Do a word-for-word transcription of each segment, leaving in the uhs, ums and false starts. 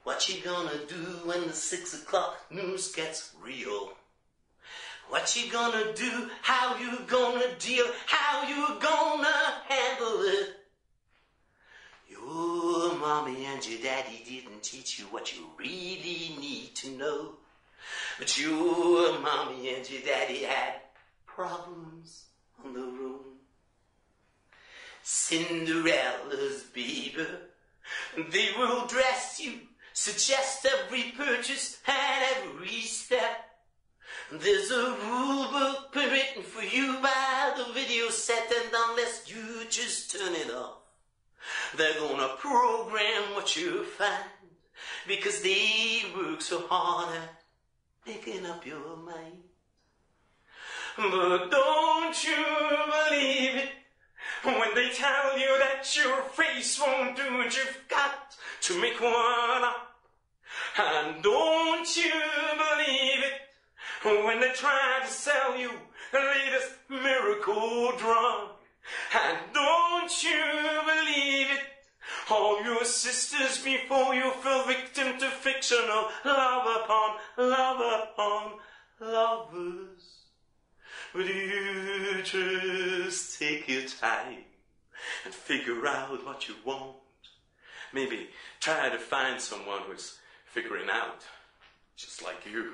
What you gonna do when the six o'clock news gets real? What you gonna do? How you gonna deal? How you gonna handle it? Your mommy and your daddy didn't teach you what you really need to know. But your mommy and your daddy had problems on the road. Cinderella's baby, they will dress you, suggest every purchase and every step. There's a rule book written for you by the video set, and unless you just turn it off, they're gonna program what you find, because they work so hard at making up your mind. But don't you believe it when they tell you that your face won't do it. You've got to make one up. And don't you believe it when they try to sell you the latest miracle drug. And don't you believe it, all your sisters before you fell victim to fictional love upon love upon lovers. But you just take your time and figure out what you want. Maybe try to find someone who's figuring out just like you.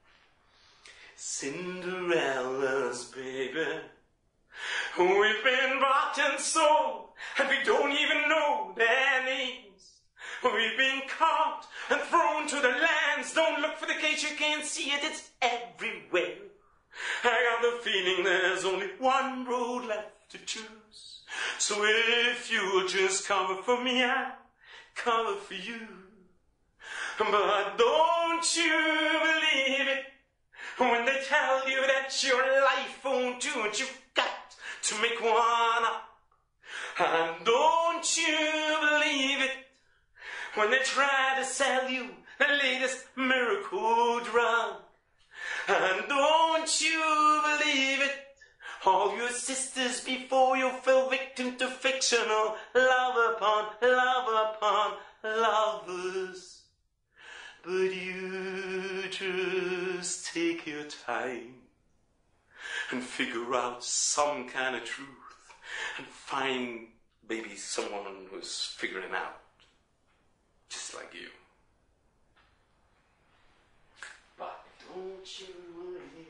Cinderella's baby, we've been bought and sold, and we don't even know their names. We've been caught and thrown to the lands. Don't look for the cage, you can't see it, it's everywhere. I got the feeling there's only one road left to choose. So if you'll just cover for me, I'll cover for you. But don't you believe it when they tell you that your life won't do it. You've got to make one up. And don't you believe it when they try to sell you the latest miracle drug. And don't you believe it, all your sisters before you fell victim to fictional love upon love upon lovers. But you just take your time and figure out some kind of truth and find maybe someone who's figuring out just like you. But don't you worry.